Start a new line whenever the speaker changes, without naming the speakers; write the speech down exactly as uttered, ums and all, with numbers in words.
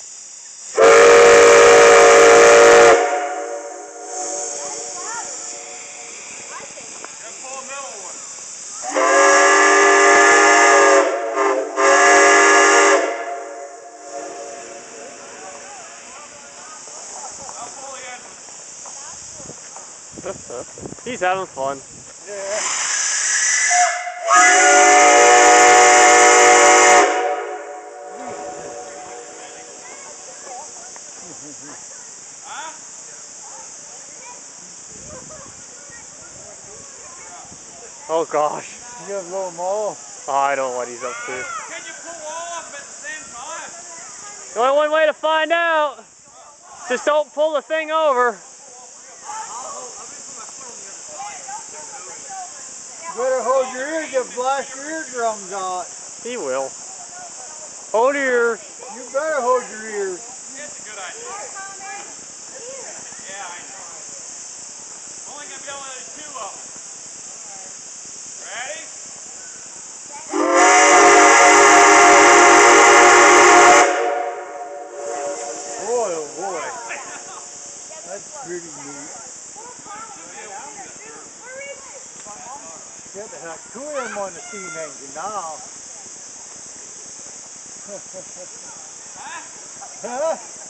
He's having fun.
Yeah.
Oh gosh.
You gotta blow them all.
Oh, I don't know what he's up to.
Can you pull all of them at the same time?
The only one way to find out. Just don't pull the thing over.
You better hold your ear to blast your eardrums out.
He will. Hold your...
You better hold your ears.
That's a good idea. Yeah, I know. Only gonna be able to do two of them. Ready?
Boy, oh boy. That's pretty neat. Get the heck two of them on the steam engine now. Huh?